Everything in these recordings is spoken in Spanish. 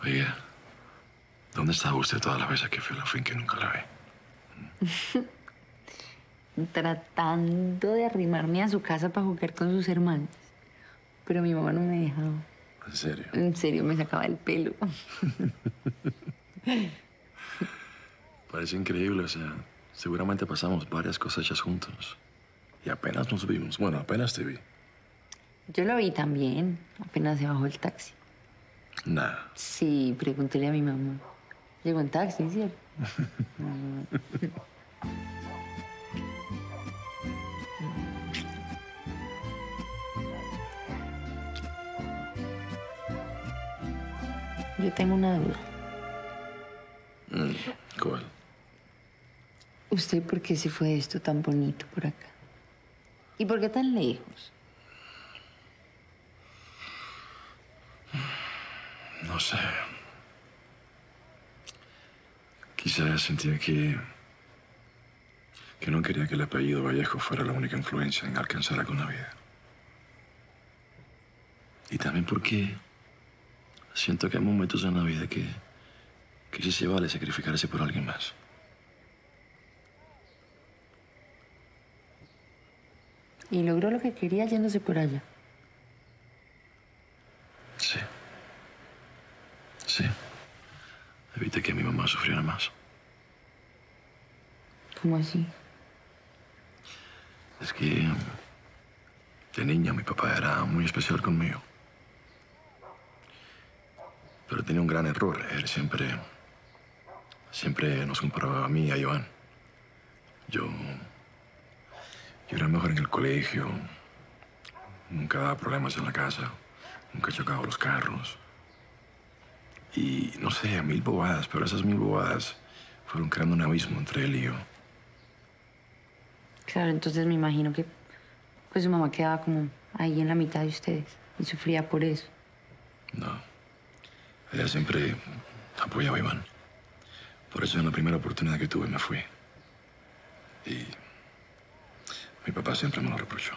Oye, ¿dónde estaba usted todas las veces que fui a la finca y nunca la vi? Tratando de arrimarme a su casa para jugar con sus hermanos. Pero mi mamá no me dejaba. ¿En serio? En serio, me sacaba el pelo. Parece increíble, o sea, seguramente pasamos varias cosechas juntos. Y apenas nos vimos. Bueno, apenas te vi. Yo lo vi también, apenas se bajó el taxi. Nada. Sí, pregúntele a mi mamá. Llegó en taxi, ¿cierto? Yo tengo una duda. ¿Cuál? ¿Usted por qué se fue de esto tan bonito por acá? ¿Y por qué tan lejos? No sé. Quizás sentía que no quería que el apellido Vallejo fuera la única influencia en alcanzar alguna vida. Y también porque siento que hay momentos en la vida que sí se vale sacrificarse por alguien más. Y logró lo que quería yéndose por allá. Sí. Sí. Evité que mi mamá sufriera más. ¿Cómo así? Es que de niña mi papá era muy especial conmigo. Pero tenía un gran error. Él siempre nos comparaba a mí y a Joan. Yo era el mejor en el colegio. Nunca daba problemas en la casa. Nunca chocaba los carros. Y no sé, mil bobadas, pero esas mil bobadas fueron creando un abismo entre él y yo. Claro, entonces me imagino que pues su mamá quedaba como ahí en la mitad de ustedes y sufría por eso. No. Ella siempre apoyaba a Iván. Por eso en la primera oportunidad que tuve me fui. Y mi papá siempre me lo reprochó.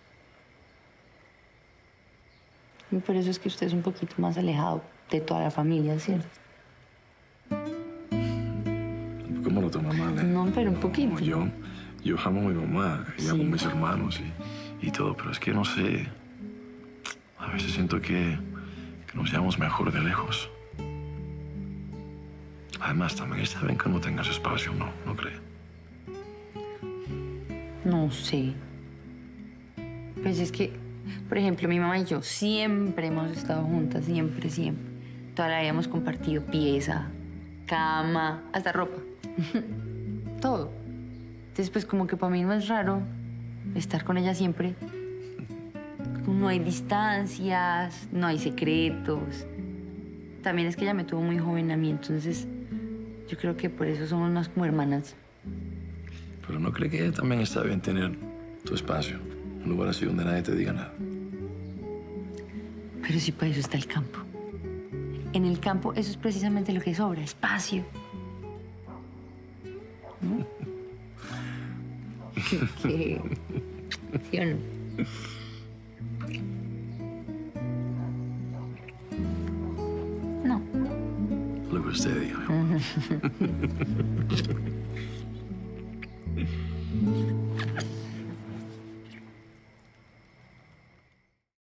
Y por eso es que usted es un poquito más alejado de toda la familia, ¿cierto? ¿Cómo lo toma mal, eh? No, pero un poquito. No, yo amo a mi mamá y Sí. amo a mis hermanos y todo, pero es que no sé. A veces siento que nos llevamos mejor de lejos. Además, también está bien que no tengas espacio, ¿no? ¿No cree? No sé. Pues es que, por ejemplo, mi mamá y yo siempre hemos estado juntas, siempre, siempre. Toda la vida hemos compartido pieza, cama, hasta ropa. Todo. Entonces, pues como que para mí no es raro estar con ella siempre. No hay distancias, no hay secretos. También es que ella me tuvo muy joven a mí, entonces yo creo que por eso somos más como hermanas. Pero ¿no cree que también está bien tener tu espacio? Un lugar así donde nadie te diga nada. Pero sí, para eso está el campo. En el campo eso es precisamente lo que sobra, espacio. ¿No? ¿Qué? ¿Sí o no? No. Lo que usted diga, mi amor.